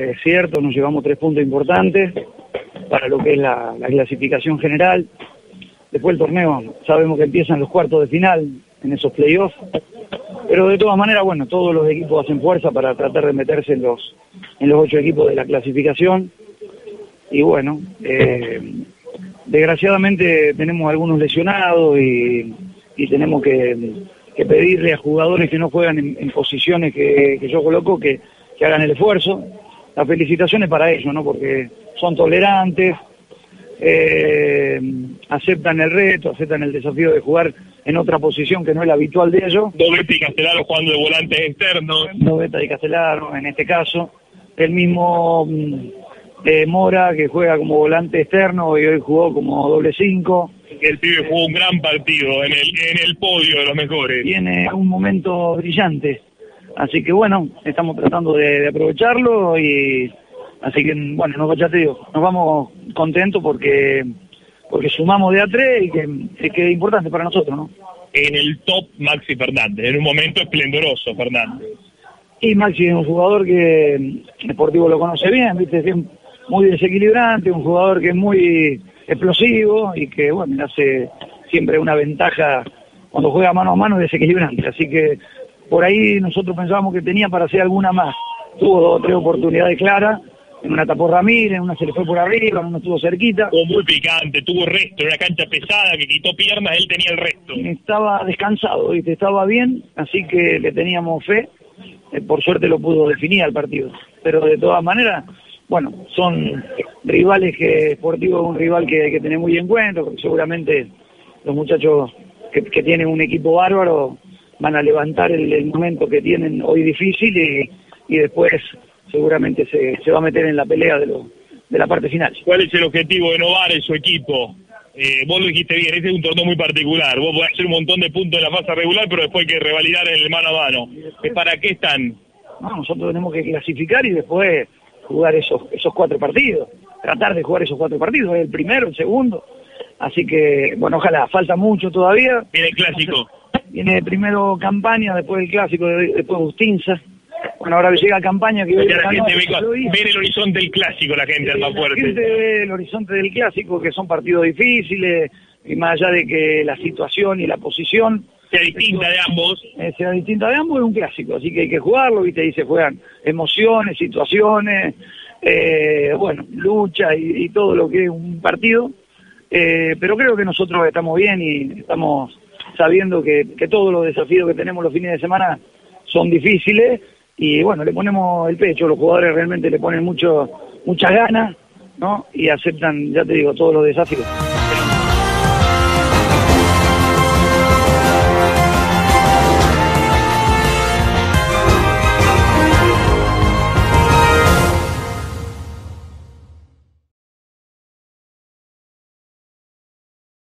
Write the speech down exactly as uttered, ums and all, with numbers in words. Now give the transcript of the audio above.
es cierto, nos llevamos tres puntos importantes para lo que es la, la clasificación general. Después el torneo, sabemos que empiezan los cuartos de final en esos playoffs, pero de todas maneras, bueno, todos los equipos hacen fuerza para tratar de meterse en los, en los ocho equipos de la clasificación. Y bueno, eh, desgraciadamente tenemos algunos lesionados y, y tenemos que, que pedirle a jugadores que no juegan en, en posiciones que, que yo coloco que, que hagan el esfuerzo. Las felicitaciones para ellos, ¿no? Porque son tolerantes, eh, aceptan el reto, aceptan el desafío de jugar en otra posición que no es la habitual de ellos. Doblete y Castellaro jugando de volantes externos. Doblete y Castellaro, en este caso. El mismo eh, Mora, que juega como volante externo y hoy jugó como doble cinco. El pibe jugó un gran partido en el, en el podio de los mejores. Tiene un momento brillante. Así que bueno, estamos tratando de, de aprovecharlo y así que bueno, no, ya te digo, nos vamos contentos porque porque sumamos de a tres y que, que es importante para nosotros, ¿no? En el top Maxi Fernández, en un momento esplendoroso Fernández. Y Maxi es un jugador que Sportivo lo conoce bien, viste, es muy desequilibrante, un jugador que es muy explosivo y que bueno, le hace siempre una ventaja cuando juega mano a mano, desequilibrante, así que por ahí nosotros pensábamos que tenía para hacer alguna más. Tuvo dos o tres oportunidades claras, en una tapó Ramírez, en una se le fue por arriba, en una estuvo cerquita. Fue muy picante, tuvo resto, en una cancha pesada que quitó piernas, él tenía el resto. Estaba descansado, ¿viste? Estaba bien, así que le teníamos fe. Eh, por suerte lo pudo definir al partido. Pero de todas maneras, bueno, son rivales que Sportivo es un rival que hay que tener muy en cuenta, porque seguramente los muchachos que, que tienen un equipo bárbaro van a levantar el, el momento que tienen hoy difícil y, y después seguramente se, se va a meter en la pelea de, lo, de la parte final. ¿Cuál es el objetivo de Novar en su equipo? Eh, vos lo dijiste bien, este es un torneo muy particular. Vos podés hacer un montón de puntos en la fase regular, pero después hay que revalidar en el mano a mano. ¿Para qué están? No, nosotros tenemos que clasificar y después jugar esos, esos cuatro partidos. Tratar de jugar esos cuatro partidos, el primero, el segundo. Así que, bueno, ojalá, falta mucho todavía. Viene el clásico. Viene primero Campaña, después el clásico, después Bustinza. Bueno, ahora llega Campaña que hoy la gente ve, ve el horizonte del clásico, la gente es más fuerte. La gente ve el horizonte del clásico, que son partidos difíciles, y más allá de que la situación y la posición sea distinta de ambos. Eh, sea distinta de ambos, es un clásico, así que hay que jugarlo, viste, ahí se juegan emociones, situaciones, eh, bueno, lucha y, y todo lo que es un partido, eh, pero creo que nosotros estamos bien y estamos sabiendo que, que todos los desafíos que tenemos los fines de semana son difíciles y bueno, le ponemos el pecho, los jugadores realmente le ponen mucho muchas ganas, ¿no? Y aceptan, ya te digo, todos los desafíos.